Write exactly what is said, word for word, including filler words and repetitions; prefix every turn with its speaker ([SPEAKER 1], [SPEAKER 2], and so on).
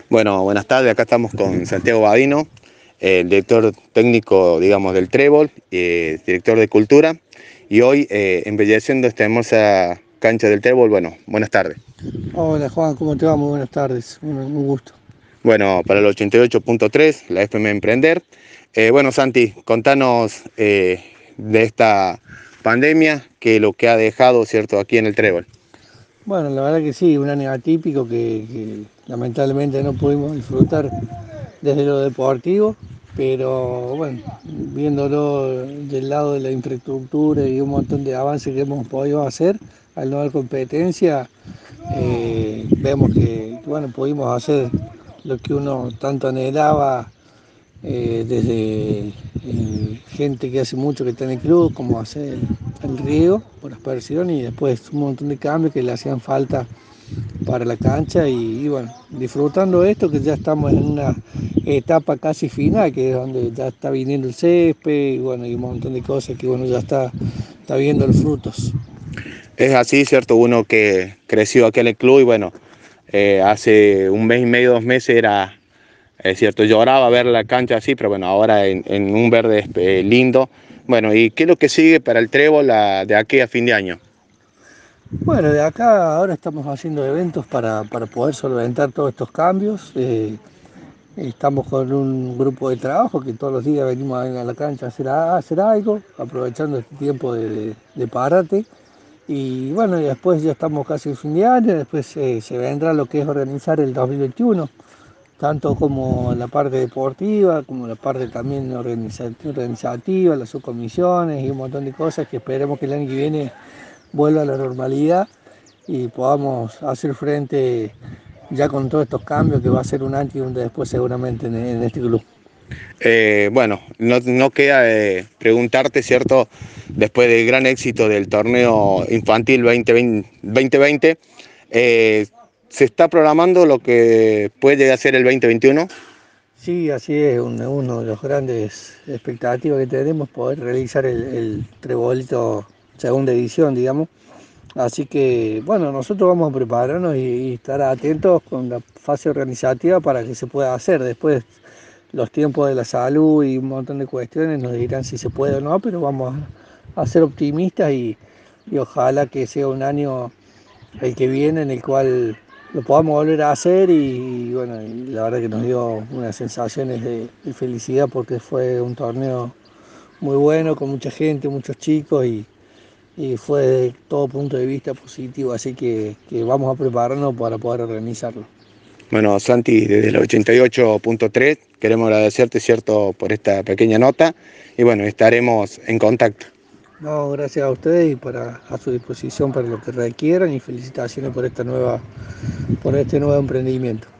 [SPEAKER 1] Bueno, buenas tardes, acá estamos con Santiago Badino, el director técnico, digamos, del Trébol, eh, director de Cultura, y hoy eh, embelleciendo esta hermosa cancha del Trébol. Bueno, buenas tardes.
[SPEAKER 2] Hola Juan, ¿cómo te va? Muy buenas tardes, un, un gusto.
[SPEAKER 1] Bueno, para el ochenta y ocho punto tres, la F M Emprender. Eh, bueno, Santi, contanos eh, de esta pandemia, que lo que ha dejado, ¿cierto?, aquí en el Trébol.
[SPEAKER 2] Bueno, la verdad que sí, un año atípico que, que lamentablemente no pudimos disfrutar desde lo deportivo, pero bueno, viéndolo del lado de la infraestructura y un montón de avances que hemos podido hacer al no haber competencia, eh, vemos que bueno, pudimos hacer lo que uno tanto anhelaba, eh, desde eh, gente que hace mucho que está en el club, como hace el, el riego por aspersión, y después un montón de cambios que le hacían falta para la cancha y, y bueno, disfrutando esto que ya estamos en una etapa casi final, que es donde ya está viniendo el césped y bueno, y un montón de cosas que bueno, ya está, está viendo los frutos.
[SPEAKER 1] Es así, ¿cierto? Uno que creció aquí en el club y bueno, eh, hace un mes y medio, dos meses era... Es cierto, lloraba ver la cancha así, pero bueno, ahora en, en un verde eh, lindo. Bueno, ¿y qué es lo que sigue para el Trébol a, de aquí a fin de año?
[SPEAKER 2] Bueno, de acá ahora estamos haciendo eventos para, para poder solventar todos estos cambios. Eh, Estamos con un grupo de trabajo que todos los días venimos a la cancha a hacer, a hacer algo, aprovechando este tiempo de, de, de parate. Y bueno, y después ya estamos casi en fin de año, después eh, se vendrá lo que es organizar el dos mil veintiuno, tanto como la parte deportiva, como la parte también organizativa, las subcomisiones y un montón de cosas que esperemos que el año que viene vuelva a la normalidad y podamos hacer frente ya con todos estos cambios que va a ser un antes y un después seguramente en, en este club.
[SPEAKER 1] Eh, bueno, no, no queda de preguntarte, ¿cierto? Después del gran éxito del torneo infantil veinte veinte, eh, ¿se está programando lo que puede llegar a ser el veinte veintiuno?
[SPEAKER 2] Sí, así es, un- uno de los grandes expectativas que tenemos, poder realizar el, el Trebolito segunda edición, digamos. Así que, bueno, nosotros vamos a prepararnos y, y estar atentos con la fase organizativa para que se pueda hacer. Después, los tiempos de la salud y un montón de cuestiones nos dirán si se puede o no, pero vamos a, a ser optimistas y, y ojalá que sea un año el que viene en el cual lo podamos volver a hacer y, y bueno, y la verdad que nos dio unas sensaciones de, de felicidad porque fue un torneo muy bueno, con mucha gente, muchos chicos y, y fue de todo punto de vista positivo, así que, que vamos a prepararnos para poder organizarlo.
[SPEAKER 1] Bueno, Santi, desde el ochenta y ocho punto tres queremos agradecerte, ¿cierto?, por esta pequeña nota y bueno, estaremos en contacto.
[SPEAKER 2] No, gracias a ustedes y para, a su disposición para lo que requieran y felicitaciones por esta nueva, por este nuevo emprendimiento.